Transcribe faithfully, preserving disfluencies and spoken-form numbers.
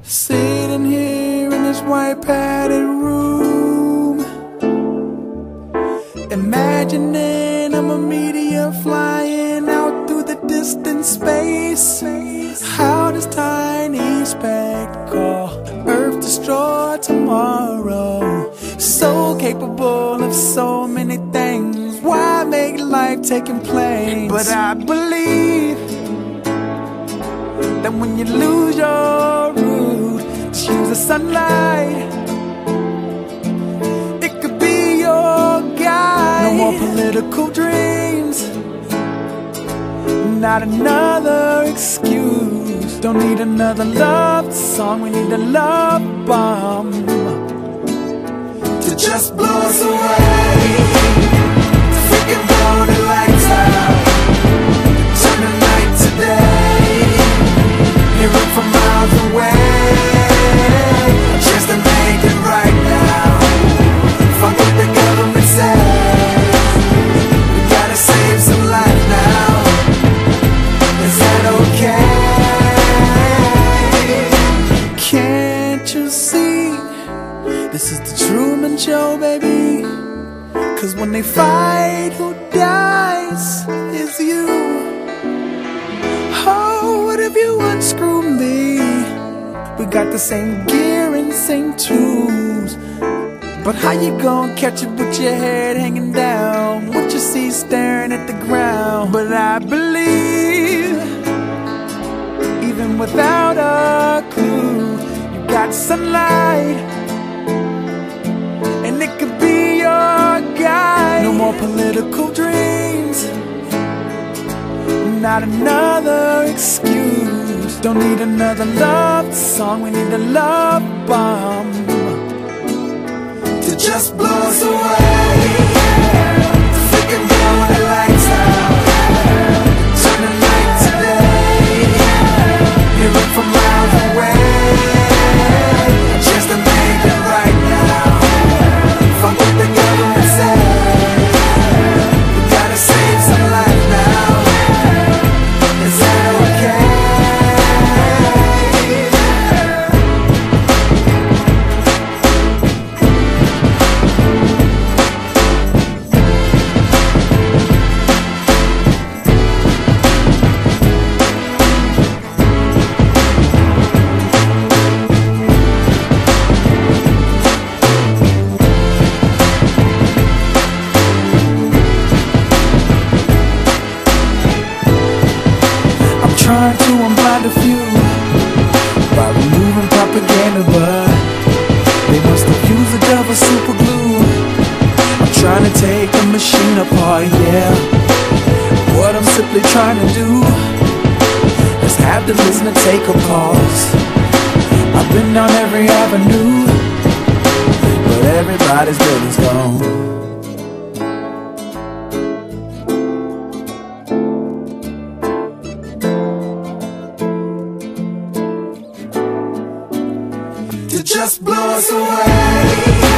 Sitting here in this white padded room, imagining I'm a meteor flying out through the distant space. How does tiny speck called Earth destroy tomorrow? So capable of so many things, why make life taking place? But I believe that when you lose your root, just use the sunlight. It could be your guide. No more political dreams, not another excuse. Don't need another love song, we need a love bomb to just blow us away. Freaking blow the lights out, turn the night to day. Hear it from miles away, a chance to make it right now. Fuck what the government says, we gotta save some life now. Is that okay? Can't you see, this is the Truman Show, baby? Cause when they fight, who dies is you. Oh, what if you unscrew me? We got the same gear and same tools, but how you gonna catch it with your head hanging down, what you see staring at the ground? But I believe, even without a clue, you got sunlight, and it could be your guide. No more political dreams, not another excuse. Don't need another love song, we need a love bomb to just blow us away. Freaking blow the lights out, turn the night to day. Hear it from miles away, a chance to make it right now. Fuck what the government says, we gotta save some life now. Is that okay? Trying to unblind a few by removing propaganda, but they must have used the devil's super glue. I'm trying to take the machine apart, yeah. What I'm simply trying to do is have the listener take a pause. I've been down every avenue, but everybody's building's gone. To just blow us away.